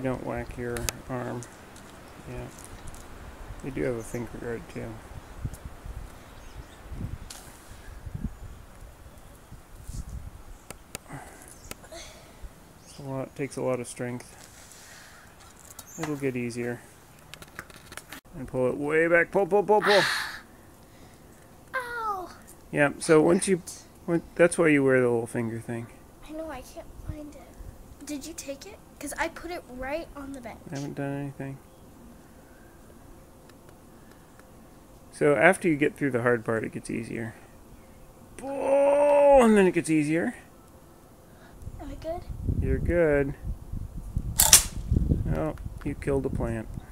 don't whack your arm. Yeah. You do have a finger guard too. Takes a lot of strength. It'll get easier. And pull it way back. Pull, pull, pull, pull. Ow! Yeah, so that's why you wear the little finger thing. I know, I can't find it. Did you take it? Because I put it right on the bench. I haven't done anything. So after you get through the hard part, it gets easier. Pull, and then it gets easier. Am I good? You're good. Oh, you killed a plant.